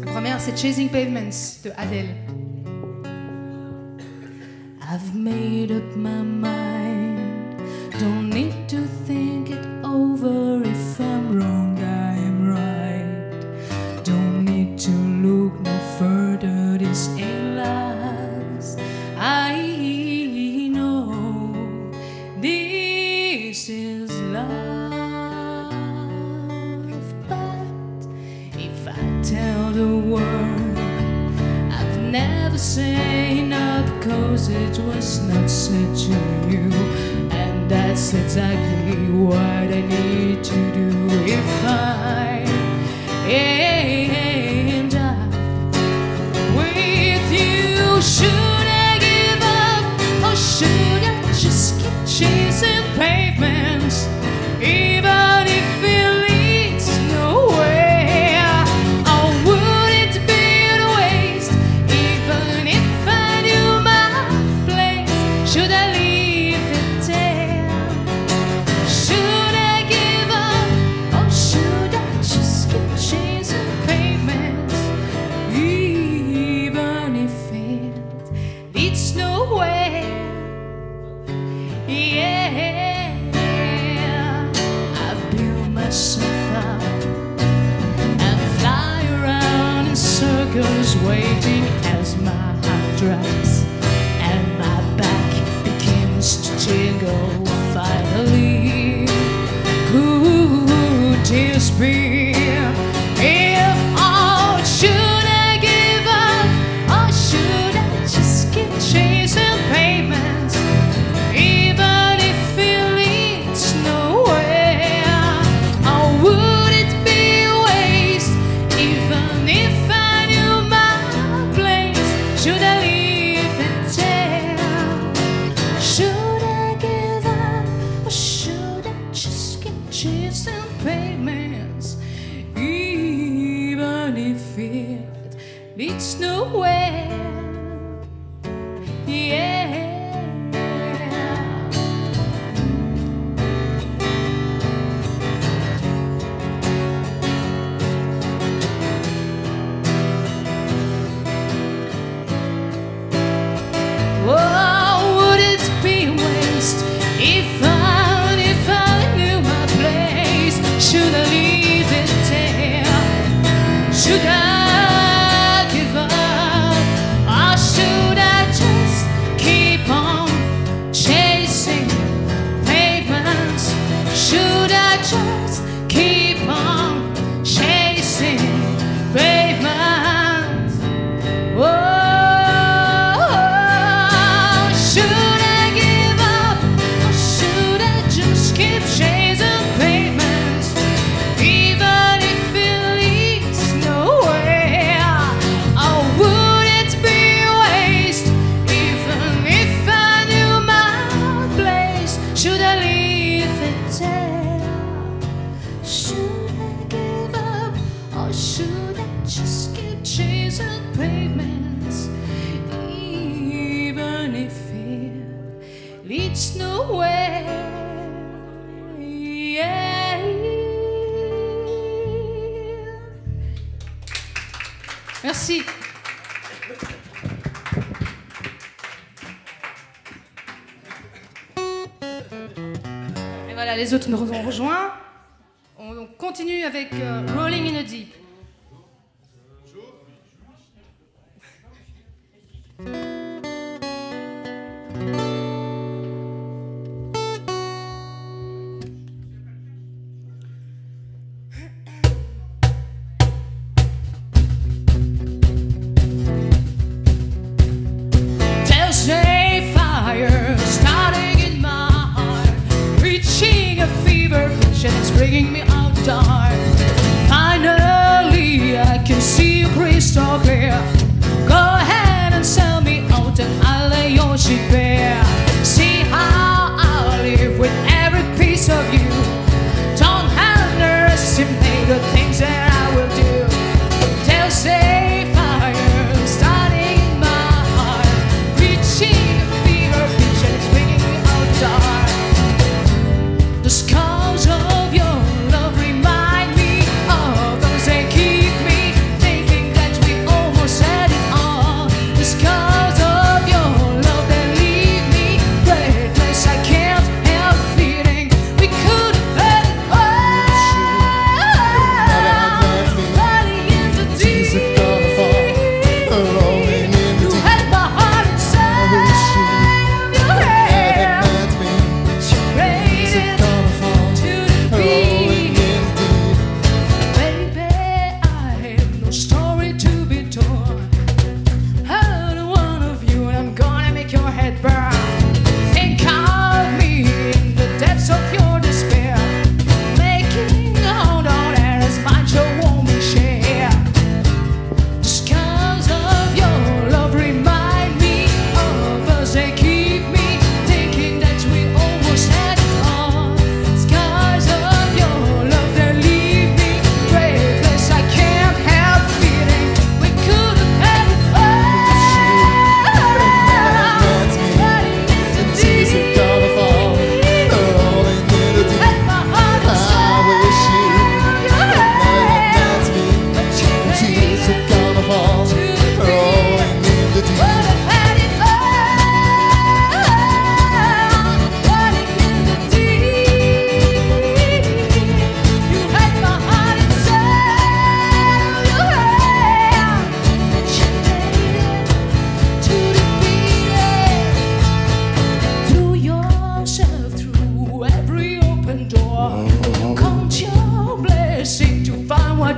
première, c'est Chasing Pavements de Adele. I've made up my mind, don't need to think it over. If I'm wrong, I am right. Don't need to look no further, this ain't last. I know this is love, but if I tell the world I've never said no, because it was not said to you, and that's exactly what I need to do. If I end up with you, should I give up, or should I just keep chasing pavements, even if it leads nowhere? Or would it be a waste, even if I knew my place? Should I leave it there? Should I give up, or should I just keep chasing pavements, even if it leads nowhere? Yeah, I build myself up and fly around in circles, waiting as my heart drops and my back begins to tingle. Finally, could this be? If all, should I give up, or should I just keep chasing pavements, even if it leads nowhere? Or would it be a waste, even if I knew my place? Should I leave it there? Should I give up, or should I just keep chasing pavements, even if it leads nowhere? Yeah. Oh, would it be a waste, if I knew my place? Should I leave it there? Should I give up, or should I just keep on chasing pavements? Should I just keep on chasing pavements? Oh, should I give up, or should I just keep chasing pavements, even if it leads nowhere? Or would it be a waste, even if I knew my place? Should I leave it there? Should I give up, or should I just keep chasing pavements, even if it leads nowhere? Yeah. Merci. Et voilà, les autres nous ont rejoints. On continue avec Rolling in the Deep. There's a fire starting in my heart, reaching a fever pitch, and it's bringing me out dark. Finally, I can see you crystal clear. Go ahead and sell me out, and I'll lay your shit bare. See how I live with every piece of you. Don't underestimate the things that I will do. There's a fire starting in my heart, reaching a fever pitch, and it's bringing me out dark. The scars of your love remind me of those. They keep me thinking that we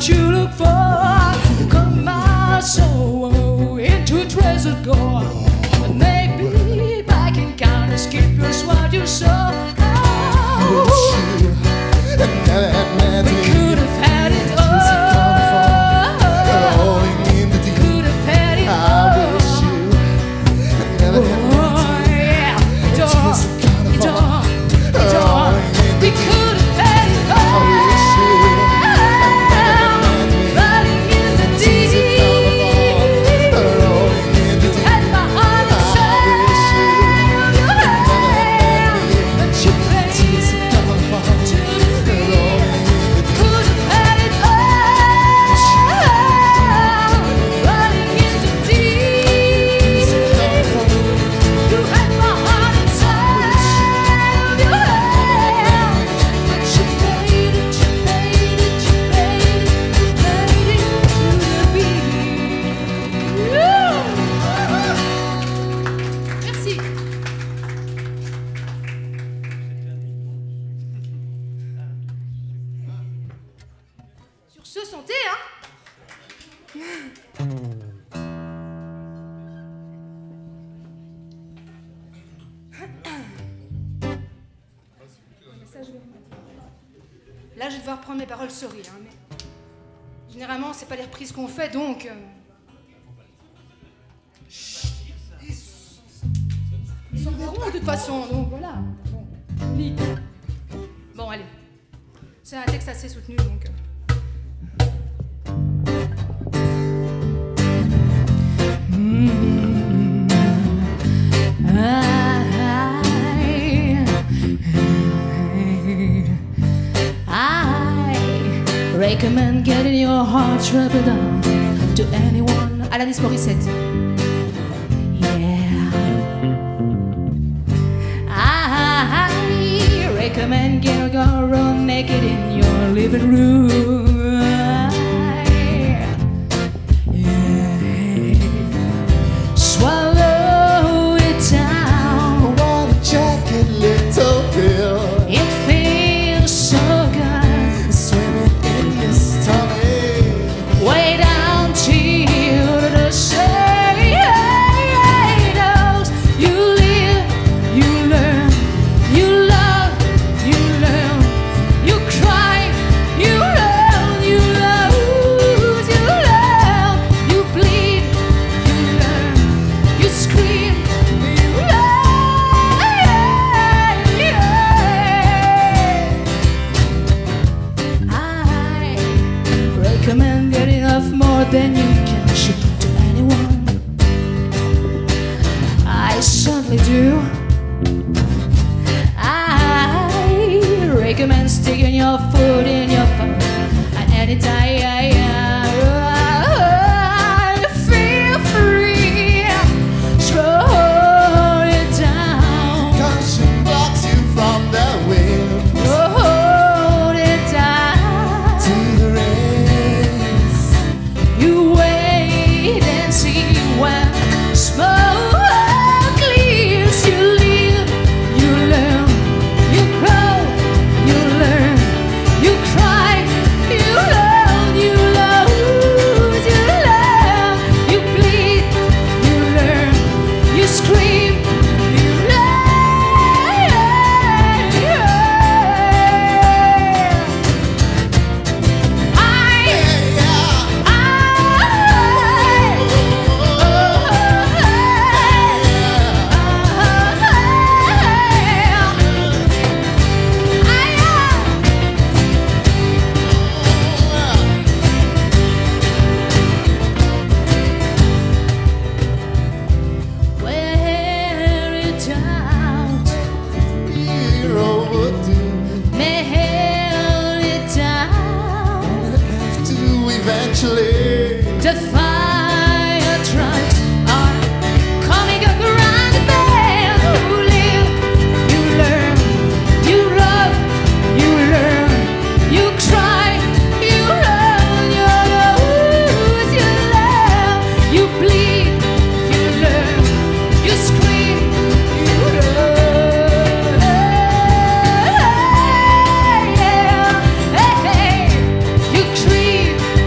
what you look for. Come my soul into treasure gore. And maybe I can count as keep yours what you saw. We could have had it all. Could have had it all. Oh yeah, we could have had it all. Running in the deep, you had my heart inside your hand, but you played it to the beat. Could have had it all. Running in the deep, you had my heart inside your hand, but you played it, you played it, you played it, you played it to the beat. Merci. Sur ce, santé, hein. Là, je vais devoir prendre mes paroles, sorry, hein, mais généralement, c'est pas les reprises qu'on fait, donc. Ils s'en verront de toute façon, donc voilà. Bon, lit. Bon, allez. C'est un texte assez soutenu, donc. I recommend getting your heart rubbed down to anyone. Alanis Morissette. Yeah. I recommend getting a girl run naked in your living room. Yeah. Swallow it down. Wanna check it, little bill. It feels so good. Swimming in this tummy. Way down till the shadows. You live, you learn, you love, you learn, you cry, you learn, you lose, you learn, you bleed, you learn, you scream, you learn. I recommend getting off more than you can shoot to anyone. I certainly do. I recommend sticking your foot in your pocket at any time. Feel free, throw it down, Caution blocks you from the wind hold it down. to the race. You wait and see when smoke clears. You live, you learn, you grow, you learn, you cry, you learn, you lose, you learn, you bleed, you learn, you scream, you learn. Wear it out, You're overdue. nail it down. Have to eventually. The fire trucks are coming around the bend. You live, you learn, you love, you learn, you cry, you learn, you lose, you learn, you bleed, you learn, you scream, you learn. You creep,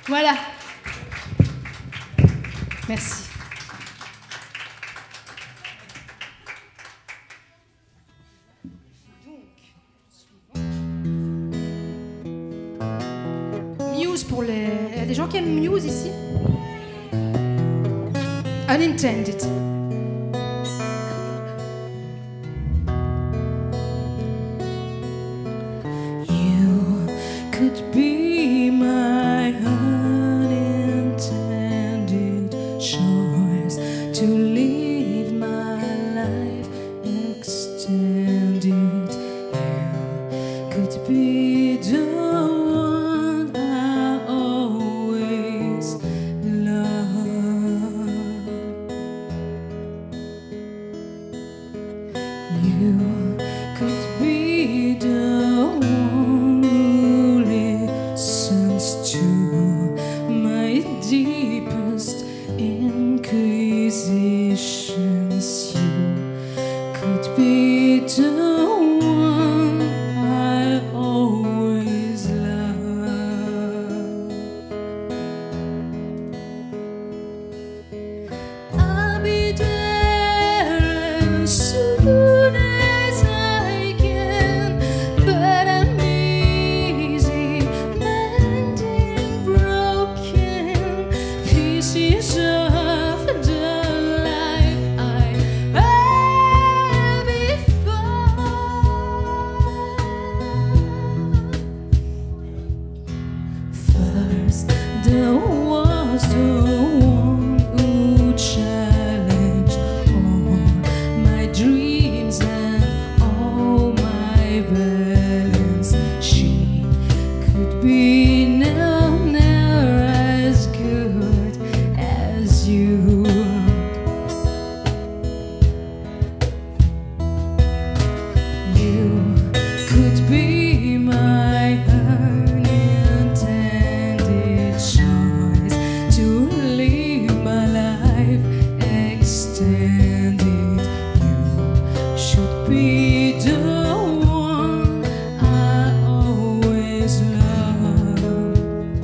Voilà. Merci. Muse pour les... Il y a des gens qui aiment Muse ici? Unintended. You could be my unintended choice to live my life extended. You could be the one I always love. You could be the one who listens to my deepest inquisitions. You could be the one I always love. I'll be there as soon as I can, but I'm busy mending broken pieces of the life I had before. First, there was the one who challenged all my dreams and all my balance. She could be never as good as you. You could be my unintended choice to live my life extended. You should be the one I always love.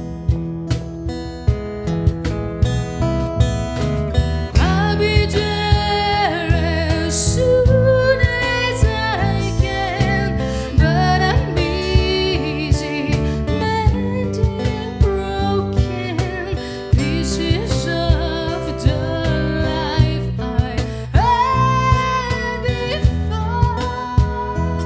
I'll be there as soon as I can, but I'm busy mending broken pieces of the life I had before.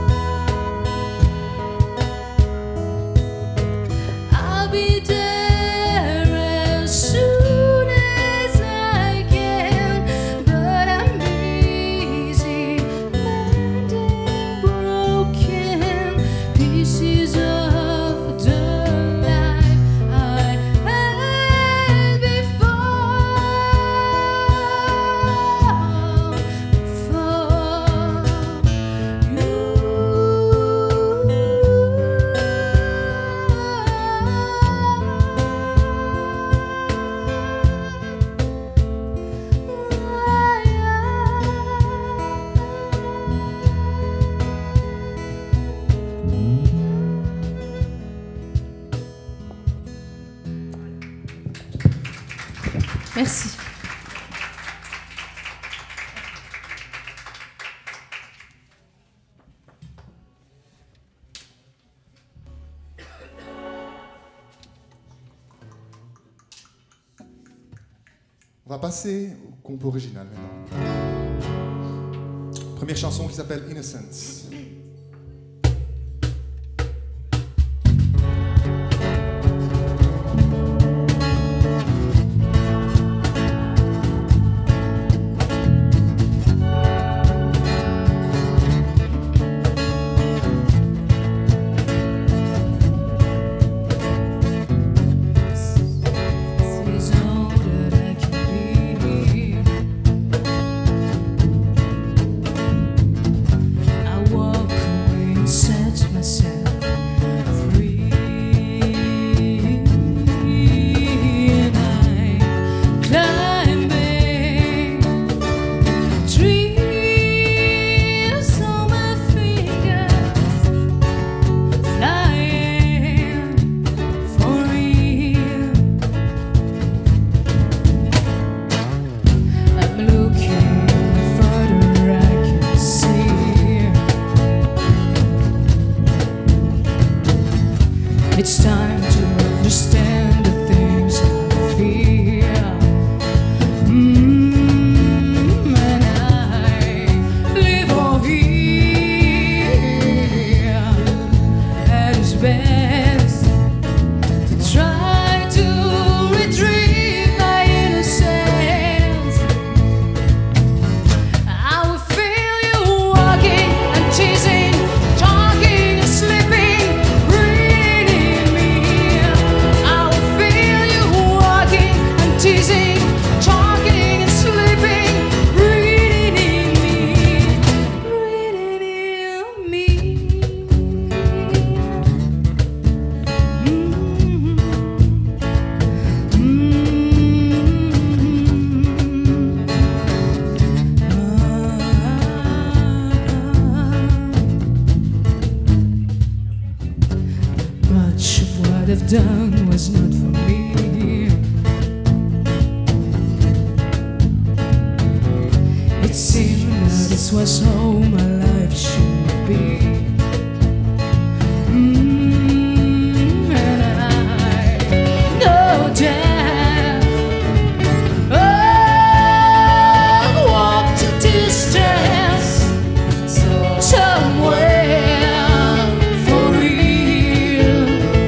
I'll be there as soon as I can, but I'm busy mending broken pieces of the life I had Merci. On va passer au compo original maintenant. Première chanson qui s'appelle Innocence. This is all that I can be. I walk I've done was not for me. It seemed that this was how my life should be. And I know that I walked a distance somewhere for real.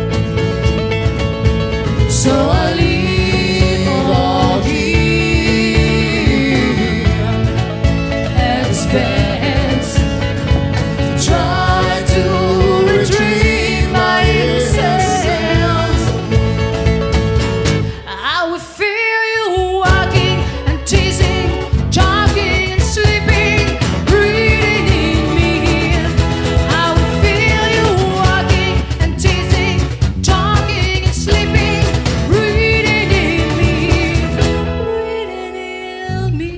So I leave all here as best to try to retrieve my innocence. I will feel you walking and teasing, talking and sleeping, breathing in me. I will feel you walking and teasing, talking and sleeping, breathing in me, breathing in me.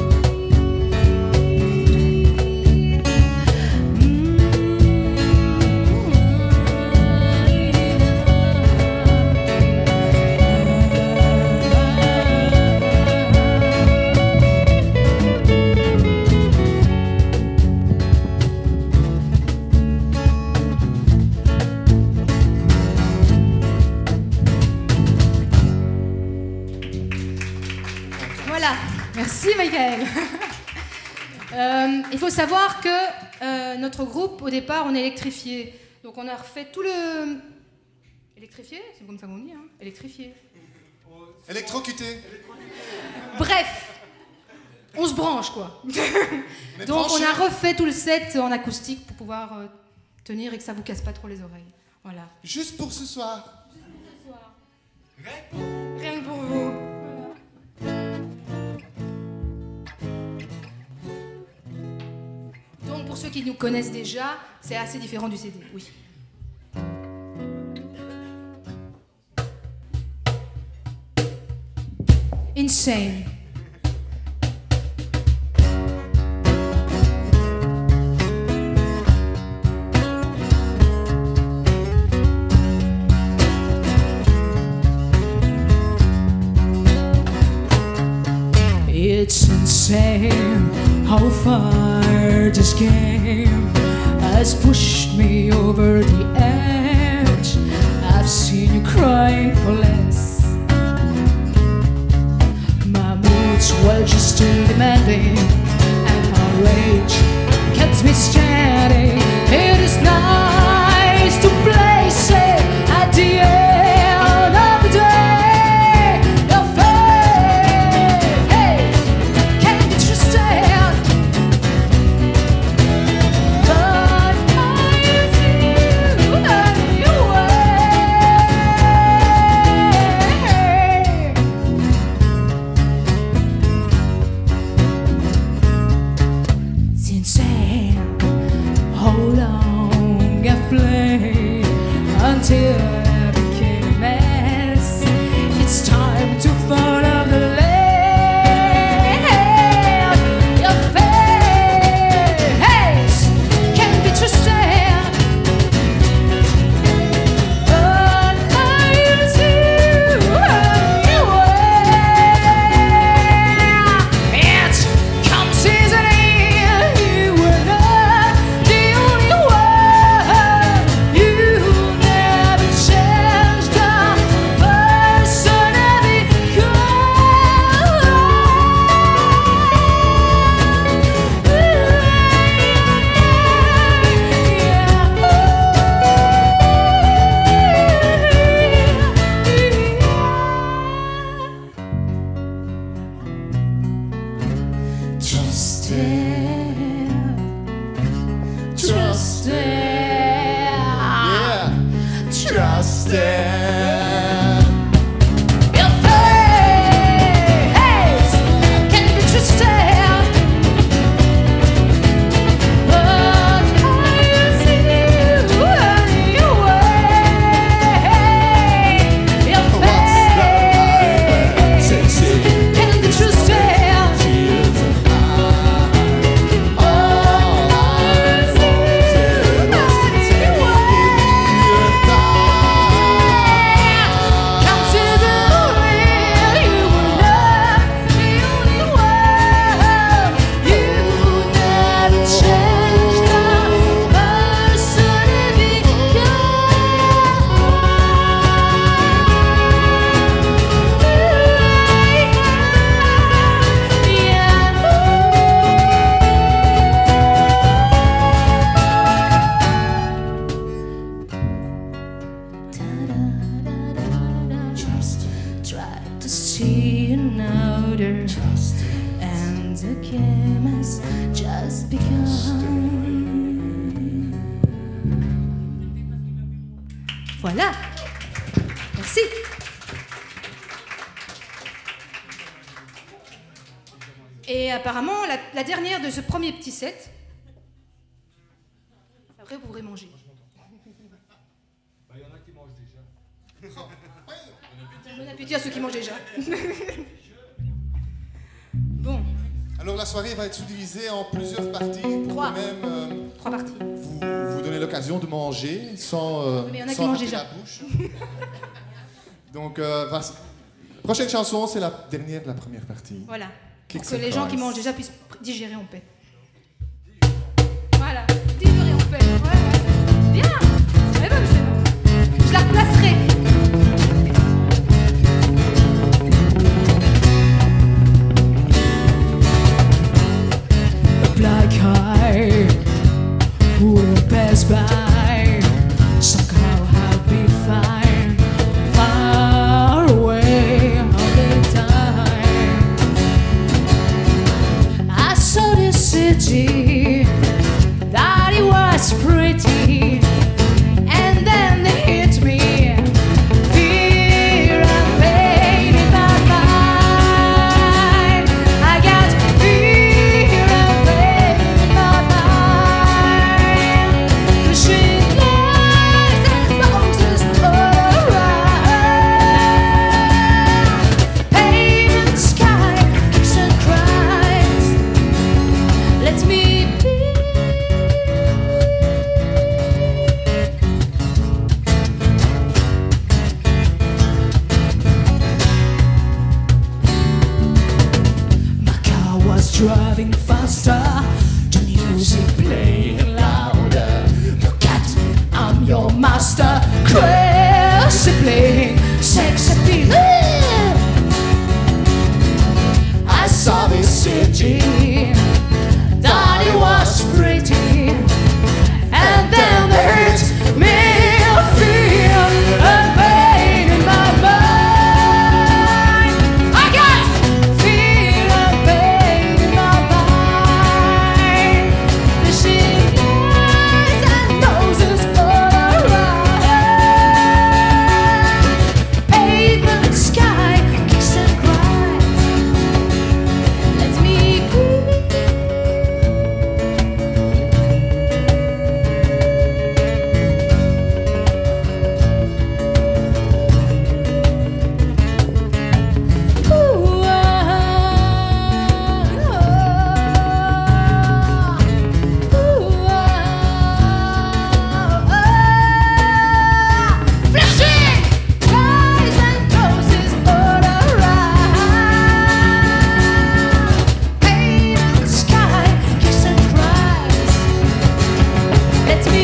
Voilà, merci Michael. Il faut savoir que notre groupe, au départ, on est électrifié. Donc on a refait tout le... Électrifié? C'est comme ça qu'on dit, hein? Électrifié. Électrocuté. Bref, on se branche quoi. Mais Donc branché. on a refait tout le set en acoustique pour pouvoir tenir et que ça vous casse pas trop les oreilles. Voilà. Juste pour ce soir. Rien que pour vous. Donc pour ceux qui nous connaissent déjà, c'est assez différent du CD, oui. Insane. It's insane how far this game has pushed me over the edge. I've seen you crying for less. My moods were just too demanding, and my rage kept me standing. It is nice to play safe at the end of the day. Your face can't be trusted, but I see you anyway. It's insane how long I've played until I became a mess. It's time to fall off the land. Your face can't be trusted, but I see you anyway. It comes easily. You were not the only one. You never changed the person I Trust it. Yeah. Trust it. Your face can be trusted, but I see you anyway. Your face can be trusted, getting older, and the game has just begun. Voilà. Merci. Et apparemment, la dernière de ce premier petit set. Après, vous pourrez manger. Il y en a qui mangent déjà. Bon appétit à ceux qui mangent déjà. Bon. Alors la soirée va être subdivisée en plusieurs parties pour Trois. quand même 3 parties. vous donner l'occasion de manger sans, Mais il y en a qui sans mangent rater déjà. la bouche. Donc, prochaine chanson, c'est la dernière de la première partie. Voilà. Kick Pour que les and gens qui Price. mangent déjà puissent digérer en paix. Voilà. Digérer en paix. Ouais. Bien. Eh ben, c'est bon. Je la replacerai. Black eye will pass by. Somehow I'll be fine. Far away all the time. I saw this city that it was pretty, and then they hit me. Fear and pain in my mind. I got fear and pain in my mind. The street lights and roses all around. Pain in the sky, kicks and cries. Let me be. My car was driving faster, the music playing louder. Look at me, I'm your master. Crazy playing, sex appeal. I saw this city, thought it was pretty, and then they hit me. Fear and pain in my mind. I got fear and pain in my mind. The shit lights and roses all around. Pavement sky, kicks and cries. Let me breathe. Ooh, flashing lights and roses all around. Pain in the sky, kiss and cries. Let me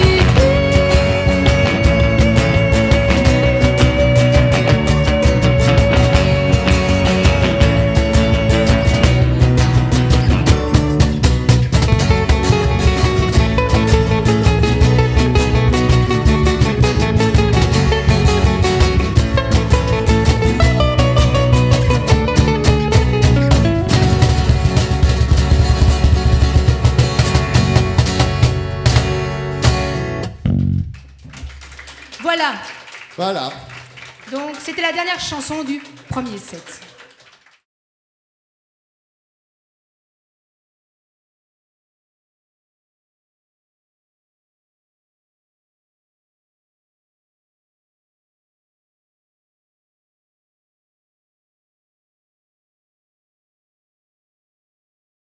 Voilà. Voilà. Donc c'était la dernière chanson du premier set.